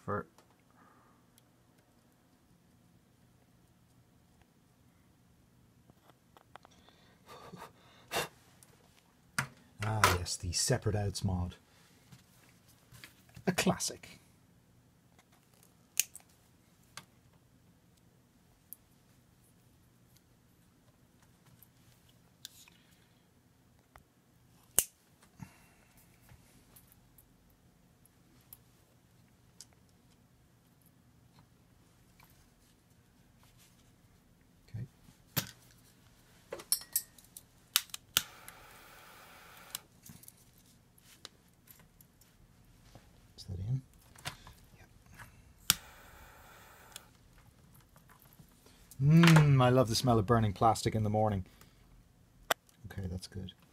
for... Ah yes, the separate outs mod. A classic. Okay. Is that in? I love the smell of burning plastic in the morning. Okay, that's good.